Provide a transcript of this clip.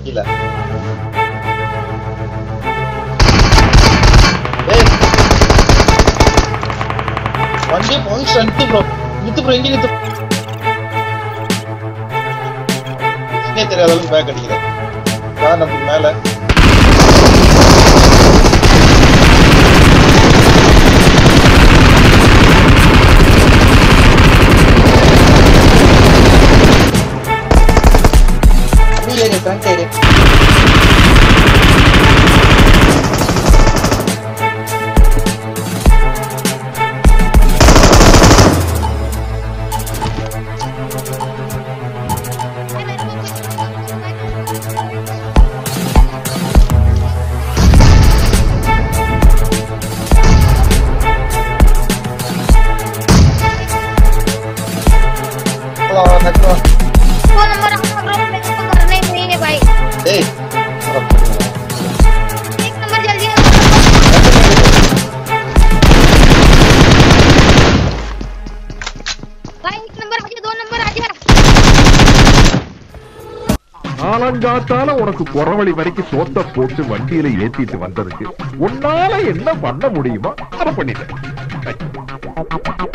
இல்ல வண்டி போயிச்சு நித்து ப்ரோ இங்க நித்து தெரியாத அளவுக்கு பேக் அடிக்கிறேன் நமக்கு மேல front side காலங்காத்தால உனக்கு குறவழி வரைக்கும் சோத்த போட்டு வண்டியில ஏத்திட்டு வந்ததுக்கு உன்னால என்ன பண்ண முடியுமோ அதை பண்ணிட்டேன்.